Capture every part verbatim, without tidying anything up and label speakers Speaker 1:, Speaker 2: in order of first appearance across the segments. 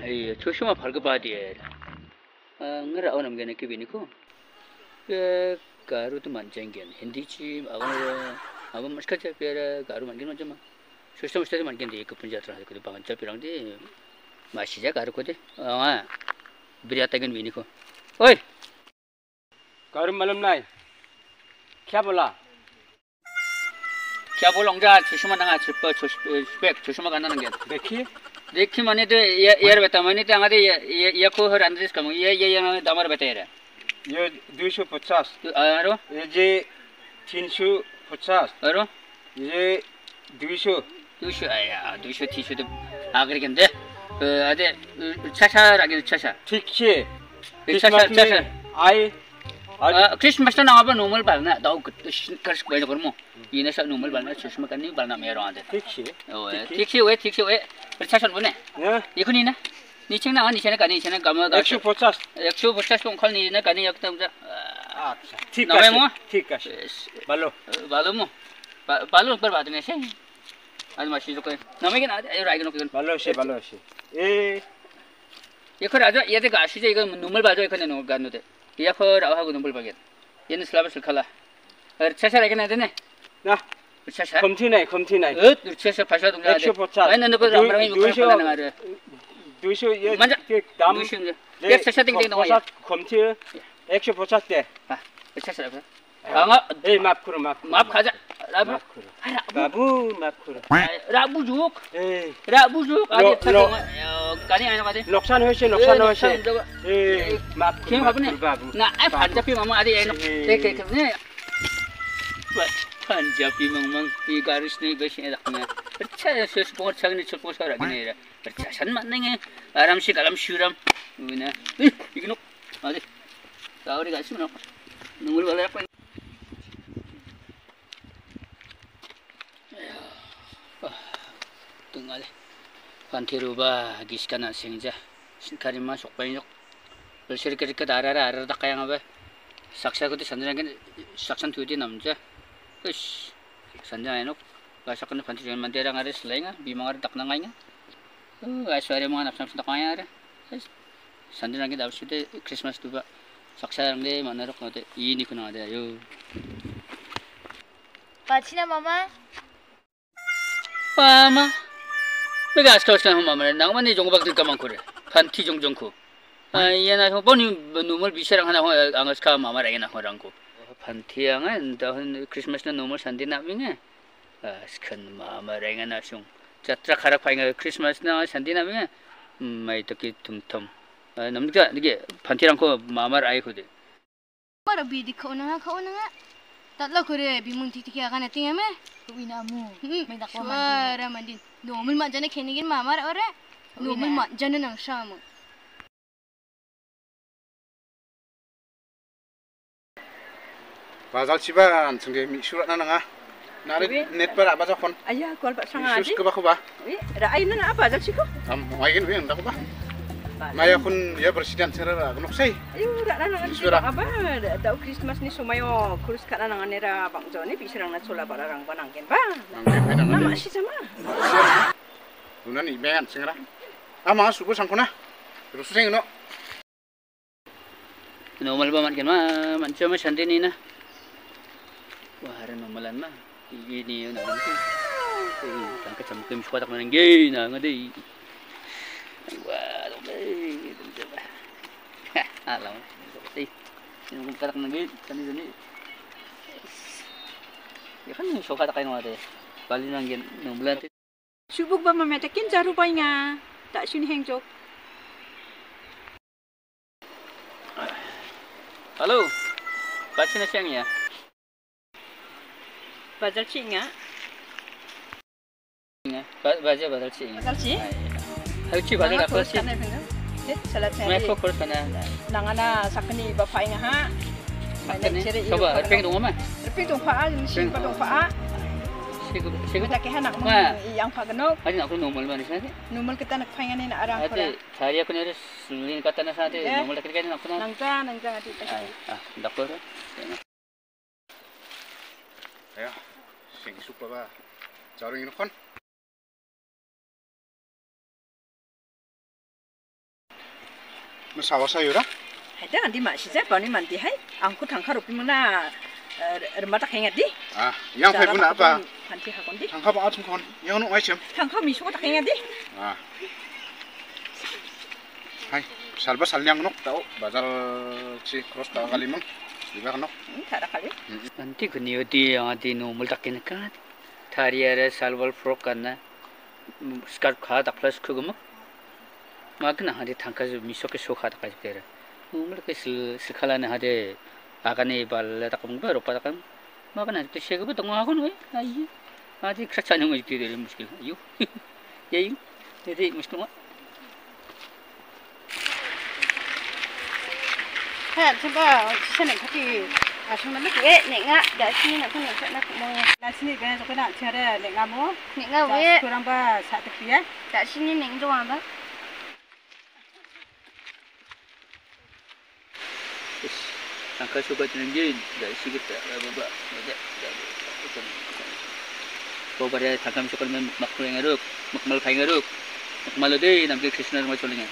Speaker 1: 이 조심하 발급하디에. 아, ngara onam gene kibini ko. Ke garu tu manjenggen. Hindi chi awan awan maska cha pera garu mangin manjama. System system mangin de ko punja tra ko ba cha pirang de masija garu ko de. Ah, बिरियाता गन बिनी को ओए
Speaker 2: गारू मालूम नहीं क्या बोला
Speaker 1: क्या बोलों जा चुष्मा नंगा चुप्पा चुष्पेक चुष्मा करना नंगे
Speaker 2: देखिए
Speaker 1: देखिए मैंने तो ये यार बता मैंने तो आगे ये ये ये को हर अंदर इसका ये ये ये दामर बता यार
Speaker 2: ये दो सौ पचास
Speaker 1: आरो
Speaker 2: ये जे तीन सौ पचास
Speaker 1: आरो
Speaker 2: ये दो सौ
Speaker 1: दो सौ आया दो सौ तीन सौ तो आगे के अंदर अरे चाचा आगे चाचा
Speaker 2: ठीक है
Speaker 1: चाचा चाचा
Speaker 2: आए
Speaker 1: क्रिसमस ना अब नॉर्मल बालना दाउ कर्स बैठ कर मो ये ना सब नॉर्मल बालना क्रिसमस करनी बालना मेरा आते
Speaker 2: ठीक है
Speaker 1: ठीक है वे ठीक है वे चाचा बोले ये को नहीं ना नीचे ना नीचे ना करनी नीचे ना गम
Speaker 2: एक सौ पचास
Speaker 1: एक सौ पचास को खाली नहीं ना करनी एक तो
Speaker 2: अच्छा ठीक है ठीक है बालो
Speaker 1: बालो मो बालो पर बात नहीं है आज मासी जो कोई नमे के ना राइग नो के
Speaker 2: बालो से बालो से ए
Speaker 1: ये खर आजा ये ते गाशी जे इको नॉर्मल बाजो इको ने नो गानो ते ये खर आहा गो नॉर्मल बागे ये ने स्लाब सलखला अरे छछा राइग ना देने
Speaker 2: ना
Speaker 1: छछा
Speaker 2: कमती नहीं कमती नहीं
Speaker 1: ए छछा फासा दुंगा
Speaker 2: एक सौ पचास
Speaker 1: आई नन को रामराम को खाना ना रे
Speaker 2: दो सौ ये दाम
Speaker 1: ये छछा टिंग टिंग ना
Speaker 2: कमती एक सौ पचास दे
Speaker 1: हां छछा रा आंगा
Speaker 2: ए माफ करो माफ
Speaker 1: माफ खाजा राबू
Speaker 2: बाबू माफ करो
Speaker 1: राबू जुक
Speaker 2: ए
Speaker 1: राबू जुक आदि थक गानी आना मादे
Speaker 2: नुकसान होय छे नुकसान होय छे ए माफ
Speaker 1: के बाबू
Speaker 2: बाबू
Speaker 1: ना आई पंजाबी मामा आदि एनो देख देख ने पंजाबी मंग ई गारिस नहीं बेसे रखना अच्छा से स्पोर्ट छगने छको सरा गने रे अच्छा सन मानेंगे आराम से कलम शुरम ना इग्नो आदि गावरी गासी न नंगुल वाला अपन tung-ale pantiruba giskana singja sinkarima sokpainok belserikirika darara arada kaya nga ba saksa ko ti sandrangin saksan tuti namja ish sandrangin gasak na pantiruba mandera nga res lenga bimangar dak na nga oh aswari mga napsam sa kaya ra sandrangin daw sute Christmas tuba saksa lang de manarok no te ini ko na de yo
Speaker 3: Pachina mama
Speaker 1: mama 내가 아스토스나 마마를 나만이 종박들 까만 그래 판티 종종코 아 얘나 저 보니 노멀 비셔랑 하나 앙스카 마마라이나 호랑고 판티양은 더 크리스마스나 노멀 산디나 밍에 아 스칸 마마라이나 나숑 자트라 카락 파잉 크리스마스나 산디나 밍에 마이 토키 tumtum 아 남자 이게 판티랑코 마마라이 코데
Speaker 3: 마라 비디 코나 코나 tatlo kore bimun titi kya kana tinga me
Speaker 4: Uina mu may dakwa
Speaker 3: suara mandin nomul ma jane khenigin mamar ore nomul ma jane nang shamu
Speaker 5: bazal ciban sungge mi surat nanga nare net para baza kon
Speaker 4: Ayah kol pak sangat
Speaker 5: sus ke ba ba
Speaker 4: Dah air na apa jal siko
Speaker 5: am main wen dak ba maya kun ya presiden serara gunok sei
Speaker 4: Ayo dah na nang
Speaker 5: Surat.
Speaker 4: apa Tahu Christmas ni sumayo kurus kana nang nera bang jone bisirang na chola barang banang ken ba Nama si sama
Speaker 5: unan iben singara ama subu sangkona terus sing no
Speaker 1: normal ba man kan ma man cuma sandi ni na wah ada normalan mah ini na nanti eh tangka camkem suka tak nanti na ngade wah doi alam eh ini katak nanti tadi tadi ya kan suka tak kain ngade bali nangin normalan
Speaker 4: Subuk ba mametakin jaru pa nga Tak suni hengjok
Speaker 1: halo baca na siang ya
Speaker 4: Bazal ci nga
Speaker 1: baca badal ci
Speaker 4: Bazal ci
Speaker 1: hal ci badal apa sih
Speaker 4: Salat
Speaker 1: मैं
Speaker 4: saya
Speaker 1: को course करना
Speaker 4: Nangana sakni ba fai nga ha
Speaker 1: coba peng dong mama
Speaker 4: Reping dong pa sin pa dong pa
Speaker 1: sigo sigo
Speaker 4: Kita kehan nak
Speaker 1: Wah.
Speaker 4: yang paganok
Speaker 1: hari aku normal mana sih
Speaker 4: Numal kita nak fai nga ni na arang ko
Speaker 1: ate hari aku ni sulin kata na sa ate normal kita kan aku na
Speaker 4: Nangka nangka ati
Speaker 1: ah doktor
Speaker 5: ya sing supa ba jaring no kon 뭐 사와 사요라?
Speaker 4: 하여튼 안디 마시자 버니 만디 하이 안고 당카로 비문나 얼마다 행야디
Speaker 5: 아, 양 팔군 아빠.
Speaker 4: 한티 하건디
Speaker 5: 당카 봐 좀 건. 양은 와이점.
Speaker 4: 당카 미수고 다 행야디
Speaker 5: 아. 하이, 살바 살량 녹 따오. 바잘 치 크로스 따 갈리면 이거 녹.
Speaker 4: 타라 칼리
Speaker 1: nanti kuni odi adi normal takin kan thariare salwal frog kana skirt kha da plus khugum magna hadi thanka miso ke sokha da kajera normal ke sikhala na hade agane bal ta kum ba ropa kan magna to shegu to ngagon we ai adi khachane mo ikti de mushkil ayo yei de mushkil ma
Speaker 3: ha chaba sene khati asuna me ke ne nga da sini na khone sa na mo
Speaker 4: 나 신이 그냥 저거 나 차례 내가 뭐
Speaker 3: ne nga we
Speaker 4: 그런 바 사득이야
Speaker 3: da sini ne ndo wa ba
Speaker 1: thanka soba tenge da sigita baba da ko bare thakam sokol men makmul ngaruk makmal phai ngaruk makmal de namke krishna ma cholinga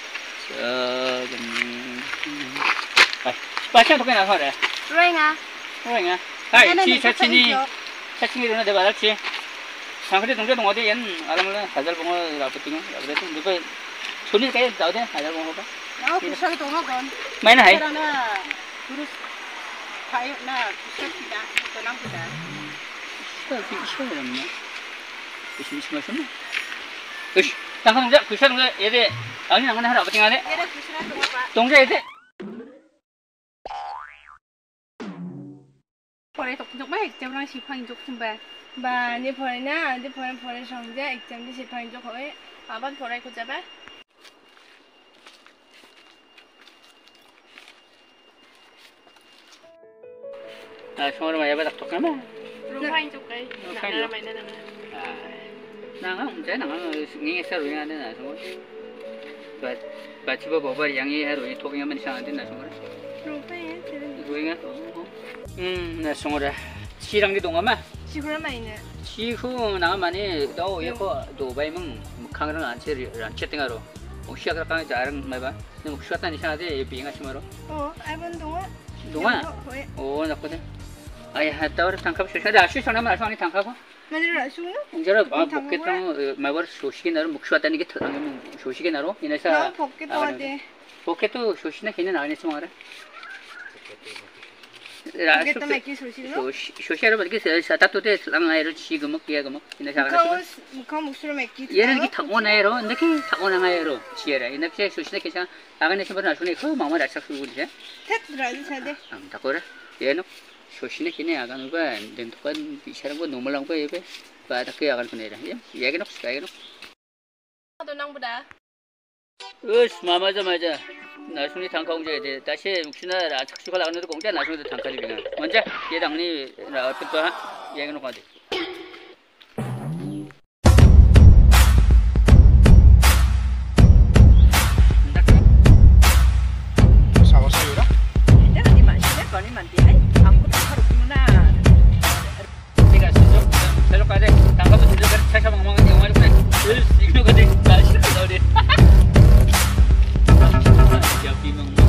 Speaker 1: ai pacha to kana hore
Speaker 3: roi nga
Speaker 1: roi nga hai chi chachini chachini rona de barchi 상그리 동제 동어대 연 알아물라 하잘 봉어 라프팅어 라프팅 누가 손이 가야 나오대 하잘 봉어 봐
Speaker 3: na ku sa to ma kon
Speaker 1: 마이나 하이
Speaker 4: 그러나 그룹 파이 나 시작이다 그랑 그다
Speaker 1: 그 시원했나 무슨 무슨 으시 당근 동제 그 시원 동제 얘들 아니 나가나 하라 라프팅 하네
Speaker 4: 얘를 구슬아 동어봐
Speaker 1: 동제 얘들
Speaker 3: pore tok jok ba exam rang si phang jok chum ba ba ni pore na ni pore pore song ja exam di si phang jok hoye aban pore ko jaba
Speaker 1: 아 성어로 많이 해봐 딱 똑같나
Speaker 3: ru phang jok kai na mai na na
Speaker 1: 나가 문제 나가 ngingesa 로 해야 되나 성어 바 바치바 버버 양이 해로 이 토경하면 이상한데 나 성어
Speaker 3: ru phang
Speaker 1: 로잉아 음나 성어라 시랑디 동아마
Speaker 3: si hu mai ne
Speaker 1: 지후 나가 많이 너 예거 도바이면 강랑 안 체리 안 채팅하러 시작을 강에 자랑 말봐 너 쉬었다니 시작하지 비행하 심어로
Speaker 3: oh aban dong
Speaker 1: 동아
Speaker 3: hoye
Speaker 1: 오 나거든 아이 하다वर 당갑 쇼샤다 아쉬 전화만 아쉬니 당가고
Speaker 3: ma ni ra su no
Speaker 1: 이제라 아 복겠다 말벌 소식이 나로 목 쉬었다는 게 터는 소식이 나로 이내사
Speaker 3: na pocket to de
Speaker 1: 복겠도 소식나 걔는 안 했어 말아
Speaker 3: pocket to mai ki su si no
Speaker 1: 소시아로 받게 사타토데 랑아이로 지금 먹게 하고 뭐 이내사
Speaker 3: ka us ka musur mai ki
Speaker 1: 얘는 기 타고나이로 근데 기 타고나이로 지에라 이내사 소식나 걔사 아가네 심벌 나중에 그 마음을 알짝 쓰고 이제
Speaker 3: tet ra sa de
Speaker 1: 안 타고라 얘는 소신에 기네 아가는 거 된도간 비차는 거 너무 랑거 예배 바다 그 아가는 거네라 예 얘기 놓고 얘기 놓고
Speaker 3: do nang buda
Speaker 1: 으스 마마자 맞아 나중에 단가 공제해야 돼 다시 혹시나 착수가 나가는데 공제 나중에 단가를 비나 먼저 얘 당니 어떻게 봐 얘기 놓고 하지
Speaker 5: 사와 사요라?
Speaker 4: 내가 니 마시자 버니 만디 하이 안고 당카로 비문나
Speaker 1: 내가 진짜 별로 가대 단가부터 진짜 차차 멍멍한 영화를 그래 으스 이거 근데 나 싫어 너리 야 비명